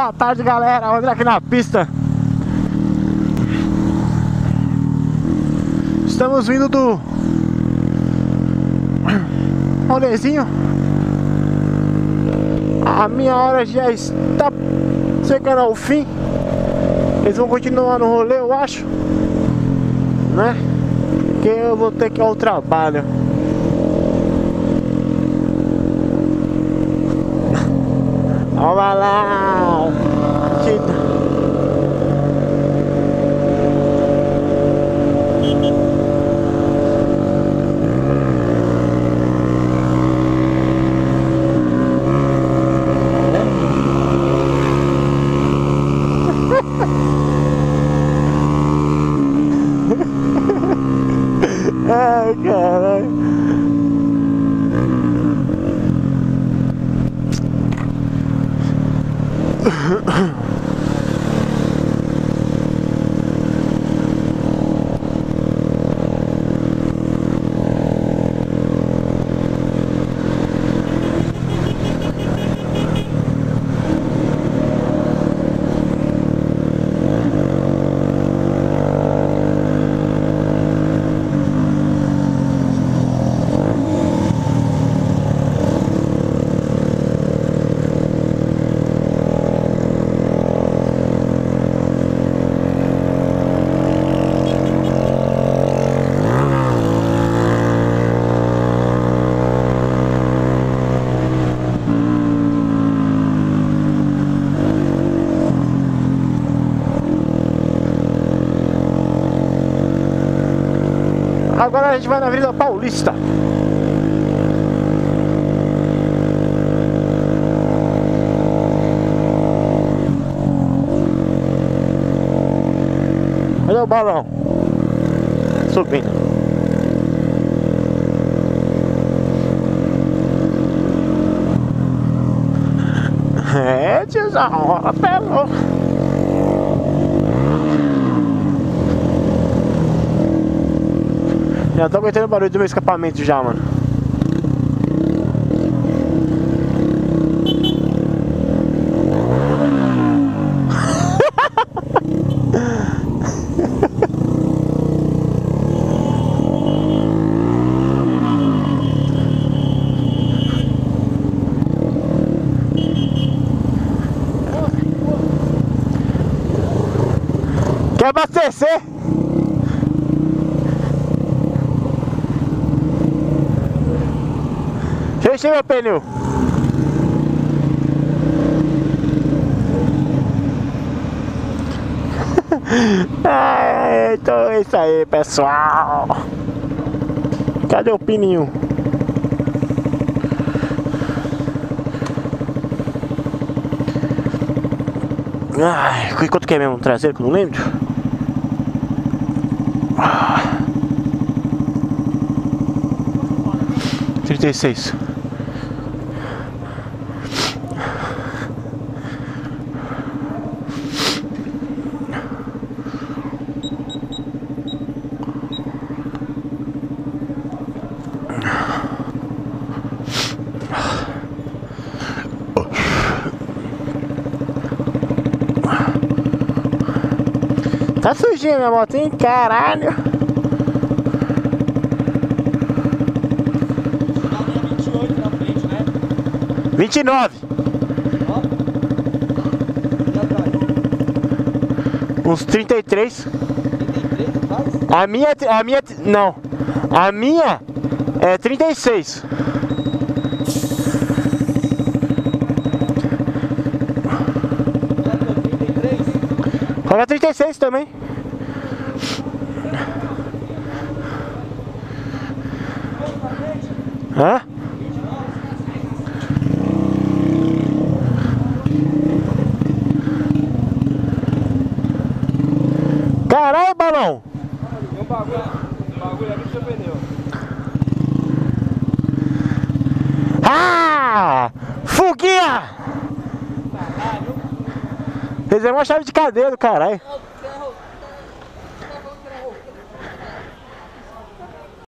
Boa tarde, galera. André aqui na pista. Estamos vindo do rolezinho. A minha hora já está chegando ao fim. Eles vão continuar no rolê, eu acho, né? Porque eu vou ter que ir ao trabalho. Olha lá! Ai, caralho. Agora a gente vai na Avenida Paulista. Olha o balão subindo. É, tiozão, apelou. Já tô aguentando o barulho do meu escapamento já, mano. Quer abastecer? Deixa meu pneu. Então é isso aí, pessoal. Cadê o pininho? Ai, quanto que é mesmo o traseiro que eu não lembro? 36. Tá sujinha minha moto, hein? Caralho! 28 na frente, né? 29! Ó. E atrás? Uns 33. 33 atrás? Não. A minha é 36. Coloca 36 também. Hã? Caralho, balão! Tem um bagulho ali no seu pneu. Ah! Fuguinha! Caralho! Fez uma chave de cadeia do caralho.